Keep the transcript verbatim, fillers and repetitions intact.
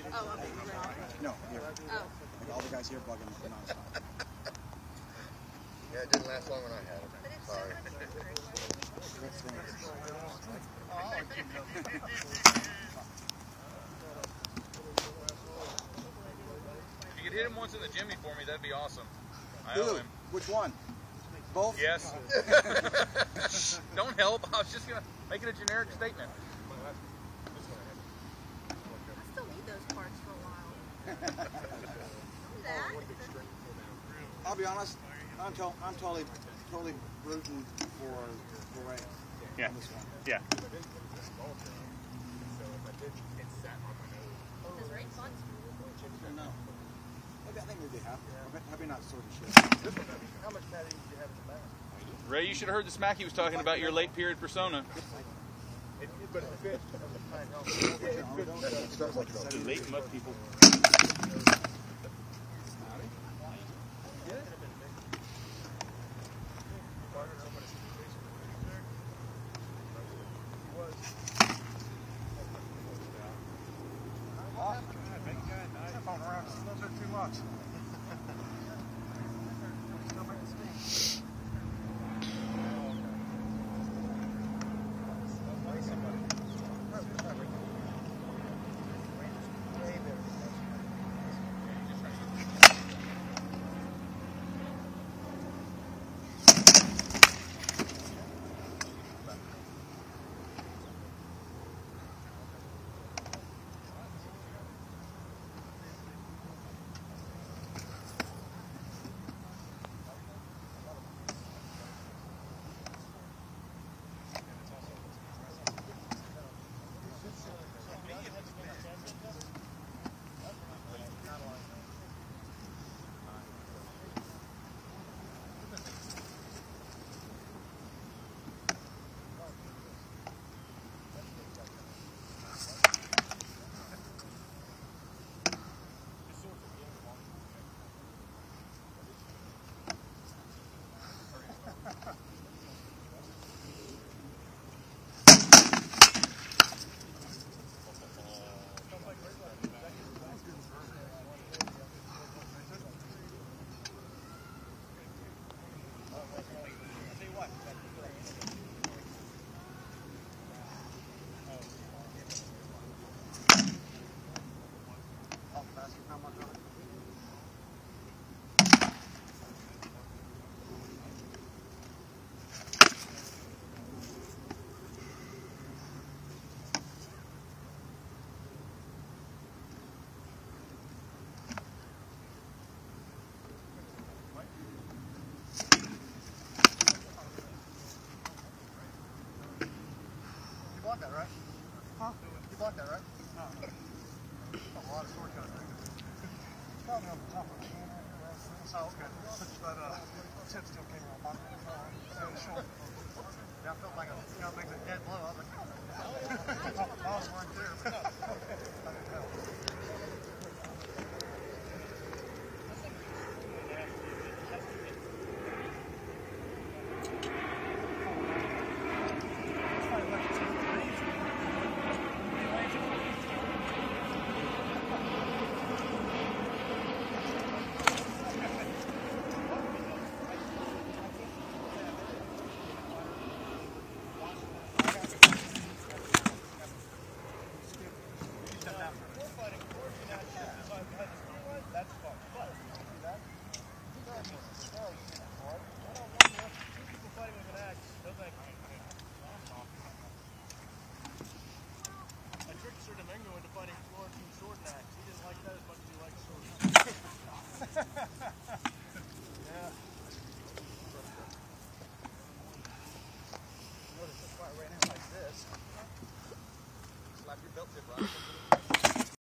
Oh, okay. No, here. Oh. Like all the guys here bugging nonstop. Yeah, it didn't last long when I had it. Sorry. If you could hit him once in the Jimmy for me, that'd be awesome. I Who? owe him. Which one? Both? Yes. Don't help. I was just going to make it a generic statement. I still need those parts for a while. that? I'll be honest, I'm, to I'm totally totally rooting for for Ray. Yeah. On this one. Yeah. Does Ray fun? I don't know. Maybe, I think maybe half. Probably not sort of shit. How much patty did you have in the bag? Ray, you should have heard the smack he was talking about your late period persona. It, but it fit. It starts like The late mud people. That, right? Huh? You bought that, right? No. A lot of shortcuts. Probably on the top of the can. Oh, okay. But uh, tip still came on my uh, short. Yeah, I felt like a, you know, it makes a dead blow. I was like, oh. I was wearing